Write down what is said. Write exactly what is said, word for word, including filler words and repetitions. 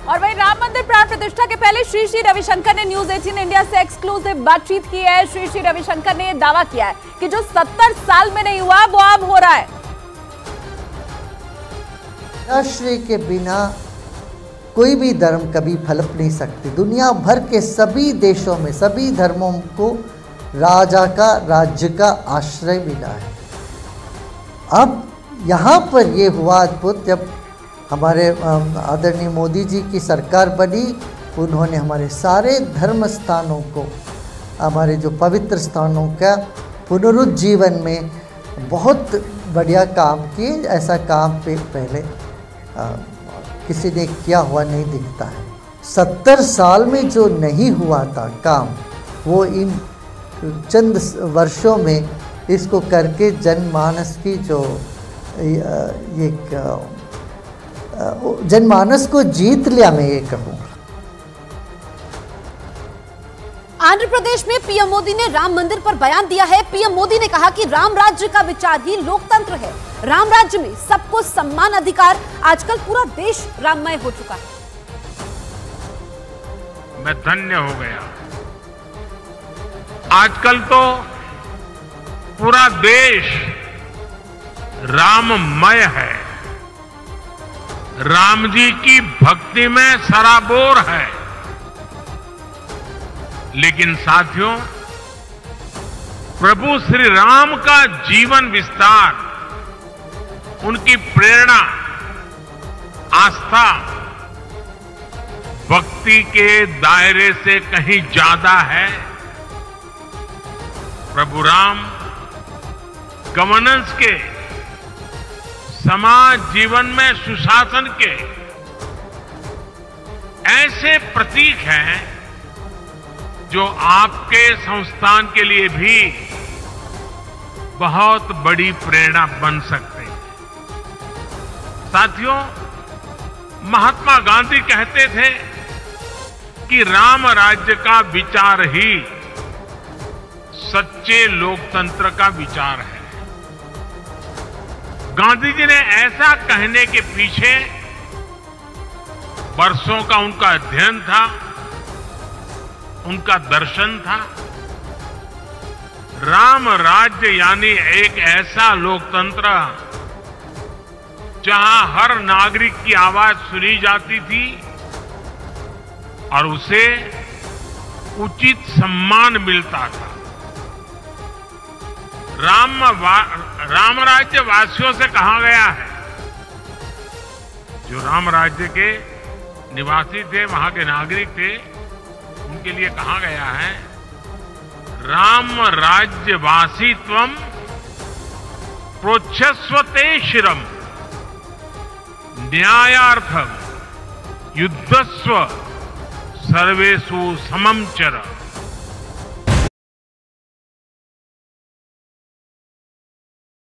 और वहीं राम मंदिर प्राण प्रतिष्ठा के पहले श्री श्री रविशंकर ने न्यूज अठारह इंडिया से एक्सक्लूसिव बातचीत की है। श्री श्री रविशंकर ने यह दावा किया है कि जो सत्तर साल में नहीं हुआ वो अब हो रहा है। राष्ट्र के बिना कोई भी धर्म कभी फलप नहीं सकती। दुनिया भर के सभी देशों में सभी धर्मों को राजा का राज्य का आश्रय मिला है। अब यहाँ पर ये हुआ अद्भुत, जब हमारे आदरणीय मोदी जी की सरकार बनी, उन्होंने हमारे सारे धर्म स्थानों को, हमारे जो पवित्र स्थानों का पुनरुज्जीवन में बहुत बढ़िया काम किए। ऐसा काम पे पहले आ, किसी ने किया हुआ नहीं दिखता है। सत्तर साल में जो नहीं हुआ था काम, वो इन चंद वर्षों में इसको करके जनमानस की जो ये जनमानस को जीत लिया, मैं ये कहूँ। आंध्र प्रदेश में पीएम मोदी ने राम मंदिर पर बयान दिया है। पीएम मोदी ने कहा कि राम राज्य का विचार ही लोकतंत्र है। राम राज्य में सबको सम्मान अधिकार। आजकल पूरा देश राममय हो चुका है। मैं धन्य हो गया। आजकल तो पूरा देश राममय है। राम जी की भक्ति में सराबोर है। लेकिन साथियों, प्रभु श्री राम का जीवन विस्तार, उनकी प्रेरणा, आस्था भक्ति के दायरे से कहीं ज्यादा है। प्रभु राम गवर्नेंस के, समाज जीवन में सुशासन के ऐसे प्रतीक हैं जो आपके संस्थान के लिए भी बहुत बड़ी प्रेरणा बन सकते हैं। साथियों, महात्मा गांधी कहते थे कि राम राज्य का विचार ही सच्चे लोकतंत्र का विचार है। गांधी जी ने ऐसा कहने के पीछे वर्षों का उनका अध्ययन था, उनका दर्शन था। राम राज्य यानी एक ऐसा लोकतंत्र जहां हर नागरिक की आवाज सुनी जाती थी और उसे उचित सम्मान मिलता था। राम राम राज्य वासियों से कहा गया है, जो राम राज्य के निवासी थे, वहां के नागरिक थे, उनके लिए कहा गया है, राम राज्यवासी त्वम प्रोच्छस्वते शिरम न्यायार्थम युद्धस्व सर्वेषु समम चर।